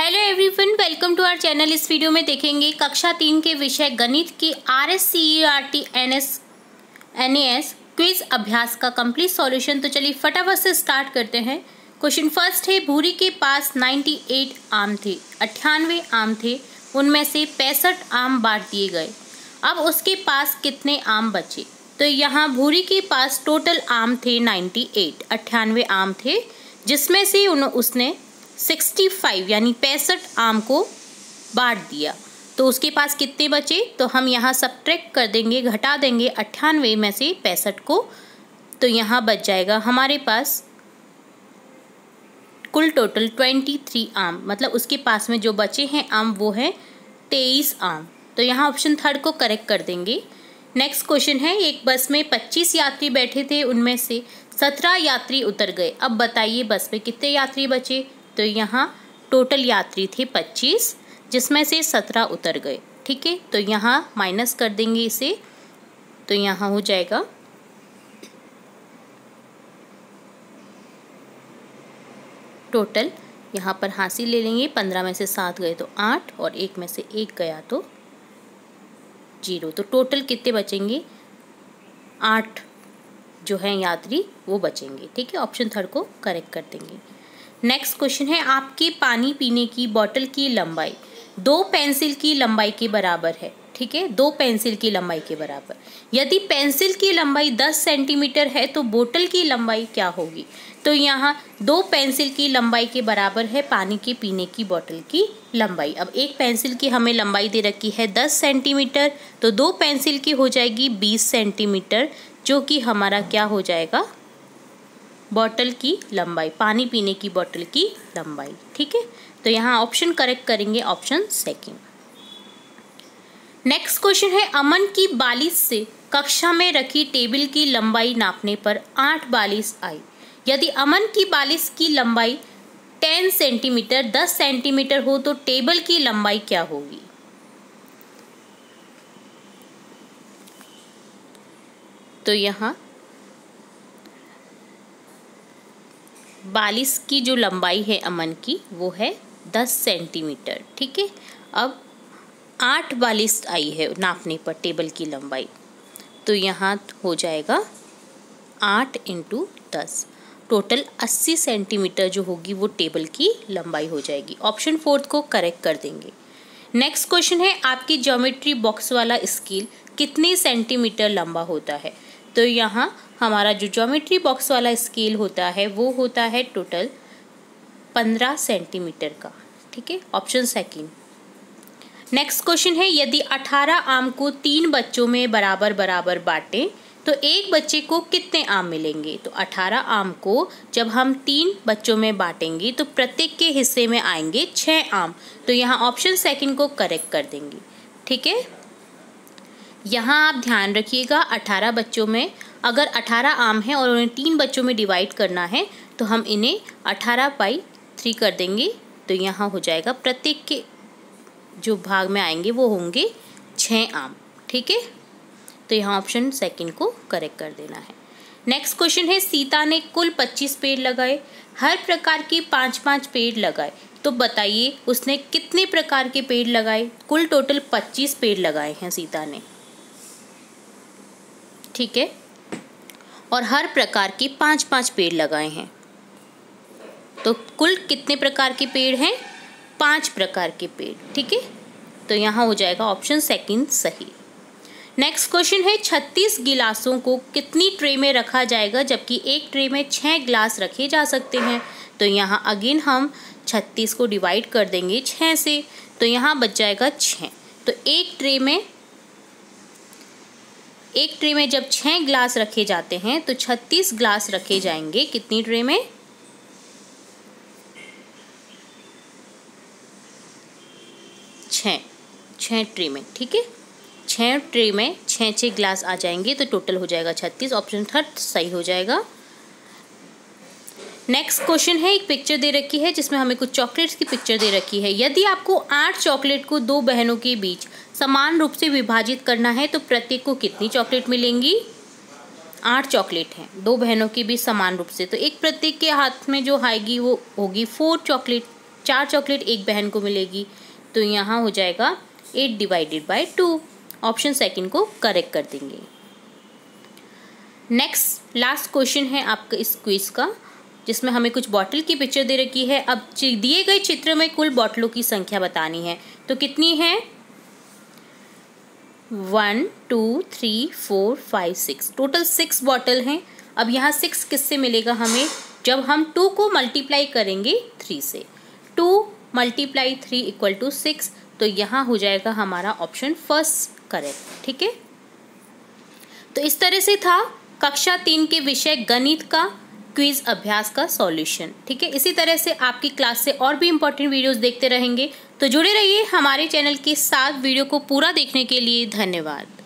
Hello everyone, welcome to our channel. इस video में देखेंगे कक्षा 3 के विषय गणित की RSCERT NAS क्विज अभ्यास का कंप्लीट सॉल्यूशन। तो चलिए फटाफट से स्टार्ट करते हैं। क्वेश्चन फर्स्ट है, भूरी के पास 98 आम थे, 98 आम थे, उनमें से 65 आम बांट दिए गए। अब उसके पास कितने आम बचे? तो यहाँ भूरी के पास टोटल आम थे 98 आम थे, जिसमें से उसने 65 यानी 65 आम को बांट दिया। तो उसके पास कितने बचे? तो हम यहाँ सब्ट्रैक्ट कर देंगे, घटा देंगे 98 में से 65 को। तो यहाँ बच जाएगा हमारे पास कुल टोटल 23 आम, मतलब उसके पास में जो बचे हैं आम वो है 23 आम। तो यहाँ ऑप्शन थर्ड को करेक्ट कर देंगे। नेक्स्ट क्वेश्चन है, एक बस में 25 यात्री बैठे थे, उनमें से 17 यात्री उतर गए। अब बताइए बस में कितने यात्री बचे? तो यहाँ टोटल यात्री थे 25, जिसमें से 17 उतर गए। ठीक है, तो यहाँ माइनस कर देंगे इसे। तो यहाँ हो जाएगा टोटल, यहाँ पर हासिल ले लेंगे, 15 में से 7 गए तो 8 और 1 में से 1 गया तो 0। तो टोटल कितने बचेंगे? 8 जो है यात्री वो बचेंगे। ठीक है, ऑप्शन थर्ड को करेक्ट कर देंगे। नेक्स्ट क्वेश्चन है, आपके पानी पीने की बोतल की लंबाई 2 पेंसिल की लंबाई के बराबर है। ठीक है, 2 पेंसिल की लंबाई के बराबर। यदि पेंसिल की लंबाई 10 सेंटीमीटर है तो बोतल की लंबाई क्या होगी? तो यहाँ 2 पेंसिल की लंबाई के बराबर है पानी के पीने की बोतल की लंबाई। अब एक पेंसिल की हमें लंबाई दे रखी है 10 सेंटीमीटर, तो 2 पेंसिल की हो जाएगी 20 सेंटीमीटर, जो कि हमारा क्या हो जाएगा? बॉटल की लंबाई, पानी पीने की बोतल की लंबाई। ठीक है, तो यहाँ ऑप्शन करेक्ट करेंगे, ऑप्शन सेकंड। नेक्स्ट क्वेश्चन है, अमन की 42 से कक्षा में रखी टेबल की लंबाई नापने पर 8 42 आई। यदि अमन की 42 की लंबाई 10 सेंटीमीटर 10 सेंटीमीटर हो तो टेबल की लंबाई क्या होगी? तो यहाँ 42 की जो लंबाई है अमन की वो है 10 सेंटीमीटर। ठीक है, अब 8 42 आई है नापने पर टेबल की लंबाई, तो यहाँ हो जाएगा 8 × 10, टोटल 80 सेंटीमीटर जो होगी वो टेबल की लंबाई हो जाएगी। ऑप्शन फोर्थ को करेक्ट कर देंगे। नेक्स्ट क्वेश्चन है, आपकी ज्योमेट्री बॉक्स वाला स्केल कितने सेंटीमीटर लंबा होता है? तो यहाँ हमारा जो ज्योमेट्री बॉक्स वाला स्केल होता है वो होता है टोटल 15 सेंटीमीटर का। ठीक है, ऑप्शन सेकंड। नेक्स्ट क्वेश्चन है, यदि 18 आम को 3 बच्चों में बराबर बराबर बांटें तो एक बच्चे को कितने आम मिलेंगे? तो 18 आम को जब हम 3 बच्चों में बांटेंगे तो प्रत्येक के हिस्से में आएंगे 6 आम। तो यहाँ ऑप्शन सेकंड को करेक्ट कर देंगे। ठीक है, यहाँ आप ध्यान रखिएगा, 18 बच्चों में अगर 18 आम हैं और उन्हें 3 बच्चों में डिवाइड करना है तो हम इन्हें 18/3 कर देंगे। तो यहाँ हो जाएगा प्रत्येक के जो भाग में आएंगे वो होंगे 6 आम। ठीक है, तो यहाँ ऑप्शन सेकंड को करेक्ट कर देना है। नेक्स्ट क्वेश्चन है, सीता ने कुल 25 पेड़ लगाए, हर प्रकार के 5-5 पेड़ लगाए। तो बताइए उसने कितने प्रकार के पेड़ लगाए? कुल टोटल 25 पेड़ लगाए हैं सीता ने। ठीक है, और हर प्रकार के 5-5 पेड़ लगाए हैं, तो कुल कितने प्रकार के पेड़ हैं? 5 प्रकार के पेड़। ठीक है, तो यहाँ हो जाएगा ऑप्शन सेकंड सही। नेक्स्ट क्वेश्चन है, 36 गिलासों को कितनी ट्रे में रखा जाएगा जबकि एक ट्रे में 6 गिलास रखे जा सकते हैं? तो यहाँ अगेन हम 36 को डिवाइड कर देंगे 6 से, तो यहाँ बच जाएगा 6। तो एक ट्रे में जब 6 ग्लास रखे जाते हैं तो 36 ग्लास रखे जाएंगे कितनी ट्रे में? 6 ट्रे में। ठीक है, 6 ट्रे में 6 ग्लास आ जाएंगे, तो टोटल हो जाएगा 36। ऑप्शन थर्ड सही हो जाएगा। नेक्स्ट क्वेश्चन है, एक पिक्चर दे रखी है जिसमें हमें कुछ चॉकलेट्स की पिक्चर दे रखी है। यदि आपको 8 चॉकलेट को 2 बहनों के बीच समान रूप से विभाजित करना है तो प्रत्येक को कितनी चॉकलेट मिलेंगी? 8 चॉकलेट हैं 2 बहनों के बीच समान रूप से, तो एक प्रत्येक के हाथ में जो आएगी वो होगी 4 चॉकलेट। 4 चॉकलेट एक बहन को मिलेगी, तो यहाँ हो जाएगा 8 डिवाइडेड बाय 2। ऑप्शन सेकंड को करेक्ट कर देंगे। नेक्स्ट लास्ट क्वेश्चन है आपका इस क्विज का, जिसमें हमें कुछ बॉटल की पिक्चर दे रखी है। अब दिए गए चित्र में कुल बॉटलों की संख्या बतानी है, तो कितनी है? 1 2 3 4 5 6, टोटल 6 बॉटल हैं। अब यहाँ 6 किससे मिलेगा हमें? जब हम 2 को मल्टीप्लाई करेंगे 3 से। 2 × 3 = 6, तो यहाँ हो जाएगा हमारा ऑप्शन फर्स्ट करेक्ट। ठीक है, तो इस तरह से था कक्षा 3 के विषय गणित का क्विज अभ्यास का सॉल्यूशन। ठीक है, इसी तरह से आपकी क्लास से और भी इम्पोर्टेंट वीडियोस देखते रहेंगे, तो जुड़े रहिए हमारे चैनल के साथ। वीडियो को पूरा देखने के लिए धन्यवाद।